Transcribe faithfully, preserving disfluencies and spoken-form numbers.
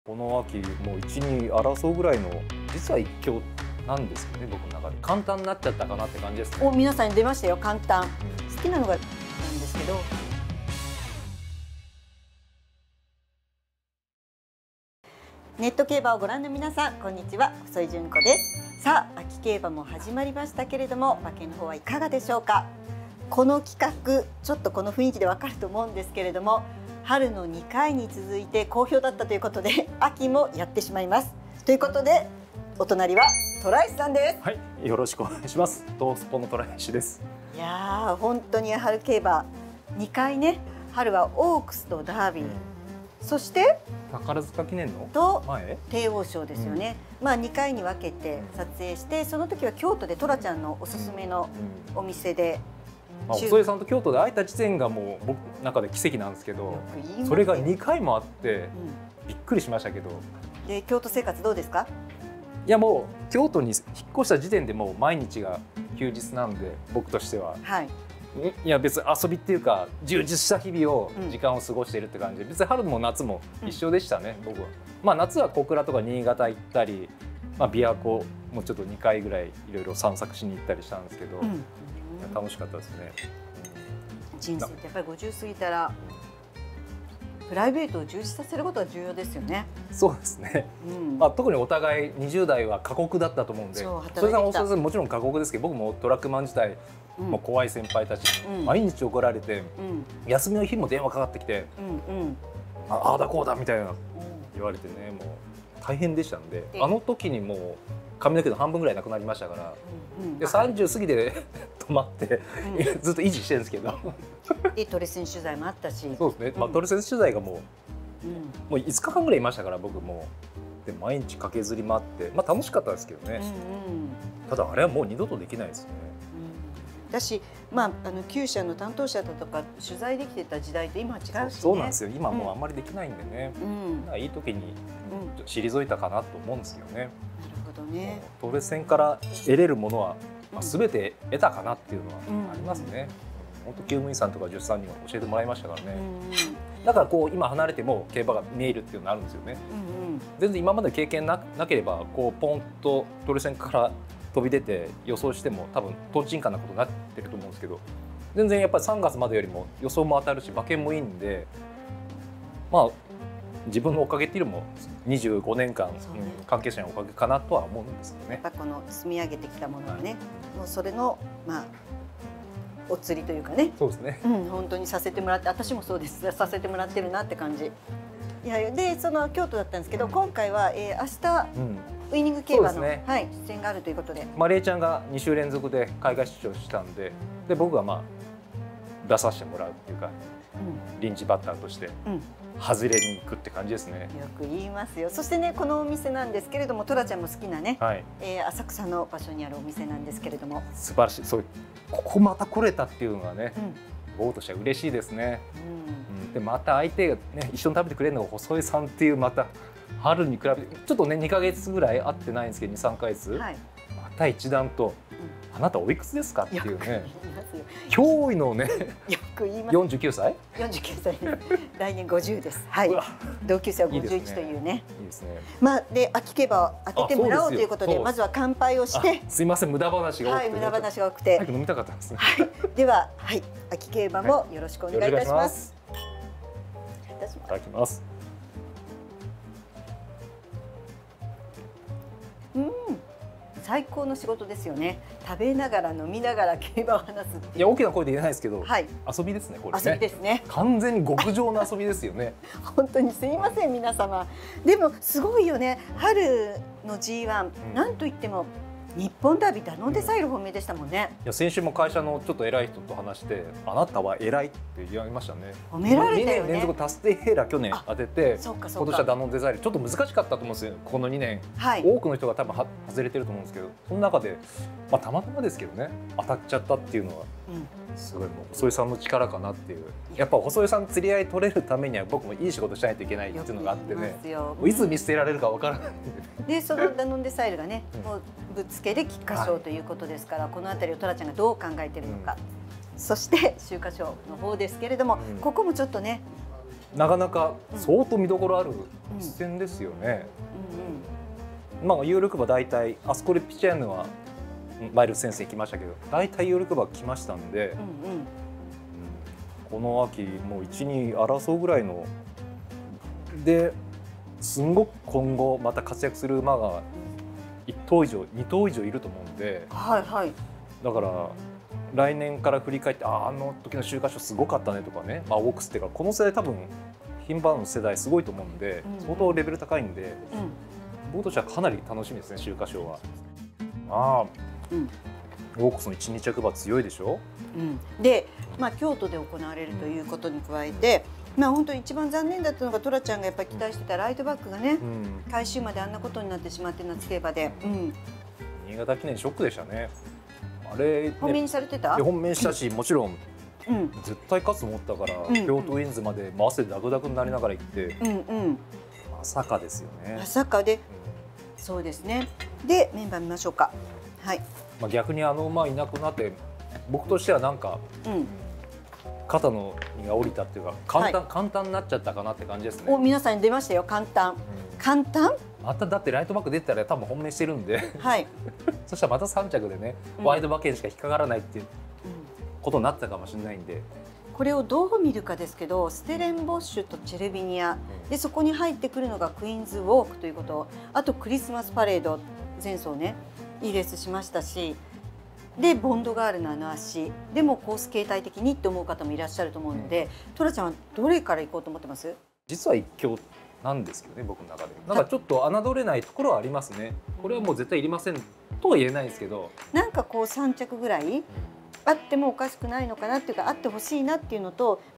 この秋もういち、に争うぐらいの実は一強なんですよね、僕の中で。簡単になっちゃったかなって感じですね。 お、皆さんに出ましたよ、簡単。好きなのがなんですけど。ネット競馬をご覧の皆さん、こんにちは、細井純子です。さあ、秋競馬も始まりましたけれども、馬券の方はいかがでしょうか。この企画、ちょっとこの雰囲気でわかると思うんですけれども、春のにかいに続いて好評だったということで、秋もやってしまいます。ということで、お隣はトライスさんです。 はい、よろしくお願いします。トースポのトライシです。 いやー、本当に春競馬にかいね、春はオークスとダービー、うん、そして宝塚記念のと前帝王賞ですよね、うん、まあにかいに分けて撮影して、その時は京都でトラちゃんのおすすめのお店で、 まあ、細江さんと京都で会えた時点がもう僕の中で奇跡なんですけど、それがにかいもあって、うん、びっくりしましたけど。 で、京都生活どうですか？ いや、もう京都に引っ越した時点でもう毎日が休日なんで、僕としては、はい、いや別に遊びっていうか充実した日々を、時間を過ごしているって感じで、別に春も夏も一緒でしたね、うん、僕は。まあ夏は小倉とか新潟行ったり、まあ、琵琶湖もちょっとにかいぐらいいろいろ散策しに行ったりしたんですけど、うん、楽しかったですね。 人生ってやっぱりごじゅう過ぎたらプライベートを充実させることが重要ですよね。 そうですね、うん、まあ、特にお互いにじゅう代は過酷だったと思うんで、それさんおそれぞれもちろん過酷ですけど、僕もトラックマン自体、うん、もう怖い先輩たちに毎日怒られて、うん、休みの日も電話かかってきて、うん、うん、ああだこうだみたいな言われてね、もう大変でしたんで、あの時にもう髪の毛の半分ぐらいなくなりましたから、うん、でさんじゅう過ぎで止まって、うん、ずっと維持してるんですけど。 でトレセン取材もあったし、 そうですね、まあ、トレセン取材がもう、うん、もういつかかんぐらいいましたから、僕もで毎日駆けずり回って、まあ、楽しかったですけどね、うん、うん、ただあれはもう二度とできないですね。 うん、だし、まあ、あのきゅう社の担当者だとか取材できてた時代と今は違うしね。 そうなんですよ、今もうあんまりできないんでね、うん、いい時に退いたかなと思うんですけどね。なるほどね。 トレセンから得れるものは、まあ、全て得たかなっていうのはありますね。本当、厩務員さんとか助手さんには教えてもらいましたからね。だからこう今離れても競馬が見えるっていうのがあるんですよね。うんうん、全然今まで経験 な, なければこうポンとトレセンから飛び出て予想しても多分とんちんかんなことになってると思うんですけど、全然やっぱりさんがつまでよりも予想も当たるし馬券もいいんで、まあ自分のおかげっていうよりもにじゅうごねんかん、ね、うん、関係者のおかげかなとは思うんですよね。 やっぱこの積み上げてきたものがね、はい、もうそれのまあお釣りというかね、 そうですね、 うん、本当にさせてもらって、私もそうです、させてもらってるなって感じ。いやで、その京都だったんですけど、うん、今回は、えー、明日、うん、ウイニング競馬の、ね、はい、出演があるということで、 まあ、レイちゃんがに週連続で海外出張したんで、で僕がまあ出させてもらうっていうか、うん、臨時バッターとして、うん、外れに行くって感じですね。 よく言いますよ。そしてね、このお店なんですけれども、トラちゃんも好きなね、はい、えー、浅草の場所にあるお店なんですけれども、 素晴らしい。そうここまた来れたっていうのがね、うん、僕としては嬉しいですね。うんうん、でまた相手がね一緒に食べてくれるのが細江さんっていう、また春に比べてちょっとねにかげつぐらい会ってないんですけど、にさんかげつ、はい、また一段と、うん、あなたおいくつですかっていうね、驚異のね、 よく言います。 よんじゅうきゅうさい？ よんじゅうきゅうさい、来年ごじゅうです。はい。同級生はごじゅういちというね。 いいですね。 まあで秋競馬を当ててもらおうということで、まずは乾杯をして。 すいません、無駄話が多くて。 はい、無駄話が多くて。 早く飲みたかったですね。 はい。では、はい、秋競馬もよろしくお願いいたします。 いただきます。 うん。最高の仕事ですよね。食べながら飲みながら競馬を話す。 いや、大きな声で言えないですけど、はい、遊びですね、これね。 遊びですね。 完全に極上の遊びですよね。 本当にすみません、皆様。でもすごいよね。春の ジーワン、うん、なんといっても日本ダービー、ダノンデサイル本命でしたもんね。 いや、先週も会社のちょっと偉い人と話して、あなたは偉いって言いましたね。 褒められたよね。にねん連続タステヘーラ去年当てて、今年はダノンデサイル、ちょっと難しかったと思うんですよ。このにねん、はい、多くの人が多分は外れてると思うんですけど、その中で、まあ、たまたまですけどね、当たっちゃったっていうのは、うん、すごいもう細江さんの力かなっていう。やっぱ細江さん釣り合い取れるためには僕もいい仕事しないといけないっていうのがあってね、うん、いつ見捨てられるかわからない。 でそのダノンデサイルがね、もうぶっつけで菊花賞ということですから、はい、この辺りをトラちゃんがどう考えているのか、うん、そして秋華賞の方ですけれども、うん、ここもちょっとねなかなか相当見どころある一戦ですよね。うんうん、まあ有力馬大体あそこでピチェーヌはマイルズ先生来ましたけど、大体有力馬来ましたんで、うんうん、この秋もういち、に争うぐらいのですんごく今後また活躍する馬がいっ頭以上に頭以上いると思うんで、 はいはい、だから来年から振り返ってああの時の秋華賞すごかったねとかね、まあ、オークスっていうかこの世代多分牝馬の世代すごいと思うんで、うん、相当レベル高いんで、うん、僕としてはかなり楽しみですね秋華賞は。ああ、うん、オークスのいち、に着馬強いでしょ。 うん、で、まあ、京都で行われるということに加えて、まあ、本当に一番残念だったのがトラちゃんがやっぱり期待してたライトバックがね、うん、回収まであんなことになってしまって夏競馬で、うん、 新潟記念ショックでしたね。あれ、ね、 本命にされてた？ 本命したし、もちろん、うん、絶対勝つと思ったから、うん、京都ウィンズまで回せてダクダクになりながら行って、うんうん、まさかですよね。 まさかで、うん、そうですね。でメンバー見ましょうか。はい。 まあ逆にあの馬いなくなって僕としてはなんか、うん、肩の荷が下りたっていうか簡単、はい、簡単になっちゃったかなって感じですね。 お、皆さんに出ましたよ、簡単、うん、簡単。 まただってライトバック出たら多分本命してるんで、はい、そしたらまたさん着でね、うん、ワイド馬券しか引っかからないっていうことになったかもしれないんで、 これをどう見るかですけど、ステレンボッシュとチェルビニア、うん、でそこに入ってくるのがクイーンズウォークということ、あとクリスマスパレード前走ねいいレースしましたし、でボンドガールのあの足でもコース形態的にって思う方もいらっしゃると思うので、うん、トラちゃんはどれから行こうと思ってます？ 実は一強なんですけどね、僕の中でなんかちょっと侮れないところはありますね。これはもう絶対いりませんとは言えないですけど、 なんかこうさん着ぐらいあってもおかしくないのかなっていうか、あってほしいなっていうのと、